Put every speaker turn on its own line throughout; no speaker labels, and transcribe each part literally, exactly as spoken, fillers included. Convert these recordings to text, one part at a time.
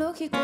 lógico.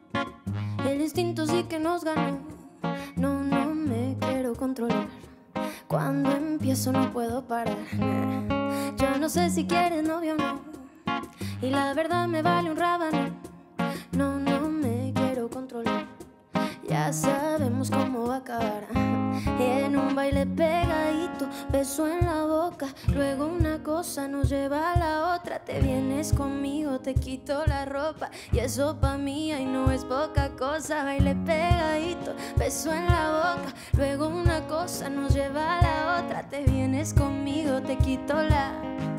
El instinto sí que nos ganó. No, no me quiero controlar. Cuando empiezo no puedo parar. Yo no sé si quieres novio o no, y la verdad me vale un rábano. No, no me quiero controlar. Ya sabemos cómo va a acabar. En un baile pegadito, beso en la boca. Luego una cosa nos lleva a la otra. Te vienes conmigo, te quito la ropa. Y eso pa' mí ay no es poca cosa. Baile pegadito, beso en la boca. Luego una cosa nos lleva a la otra. Te vienes conmigo, te quito la...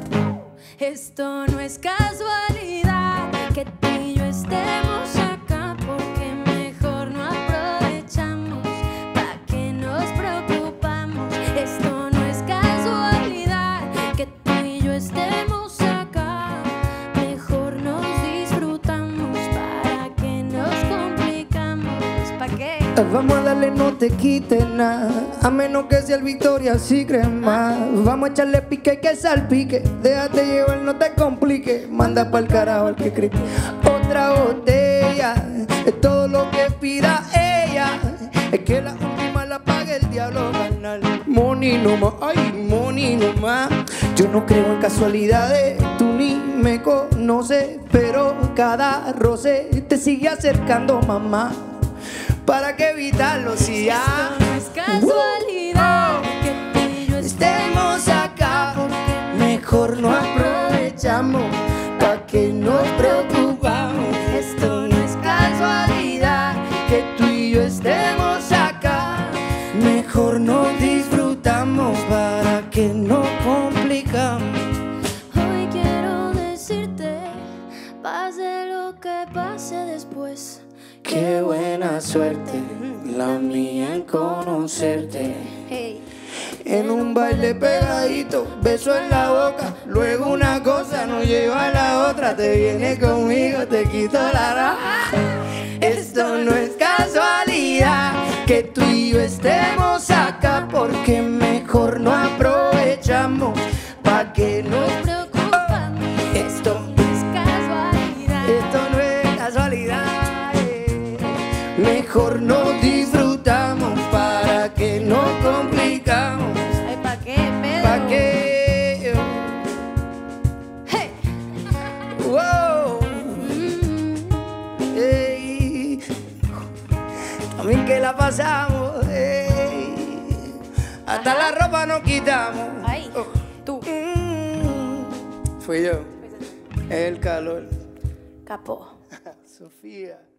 Esto no es casualidad que tú y yo estemos acá, porque mejor no aprovechamos. ¿Pa' qué nos preocupamos? Esto no es casualidad que tú y yo estemos acá. Mejor nos disfrutamos. ¿Para qué nos complicamos? ¿Pa' qué?
Vamos a darle, no te quite nada, a menos que sea el Victoria Secret más. Vamos a echarle pique que salpique. Déjate llevar, no te complique. Manda pa'l carajo al que critique. Otra botella es todo lo que pida ella. Es que la última la pague el diablo carnal. Money no más, ay, money no más. Yo no creo en casualidades, tú ni me conoces, pero cada roce te sigue acercando, mamá. ¿Para qué evitarlo si ya
Esto no es casualidad
uh, oh,
que tú y yo
estemos acá? Mejor no aprovechamos. ¿Pa' qué nos preocupamos? Esto no es casualidad que tú y yo estemos acá. Mejor nos disfrutamos. ¿Para qué nos complicamos?
Hoy quiero decirte, pase lo que pase después,
Qué buena suerte la mía en conocerte.
hey.
En un baile pegadito, beso en la boca. Luego una cosa nos lleva a la otra. Te vienes conmigo, te quito la raja. Esto no es casualidad que tú y yo estemos acá, porque mejor no aprovechamos. ¿Pa' qué nos
Preocupamos.
Esto,
No es casualidad.
esto no es casualidad. Mejor nos disfrutamos. ¿Para que nos complicamos?
Ay, ¿pa' qué, Pedro?
¿Pa' qué?
Hey.
Wow.
Mm.
Ey. También que la pasamos. Ey. Hasta
Ajá.
la ropa nos quitamos.
Ay,
Oh.
tú.
Mm. Fui yo. El calor.
Capó.
Sofía.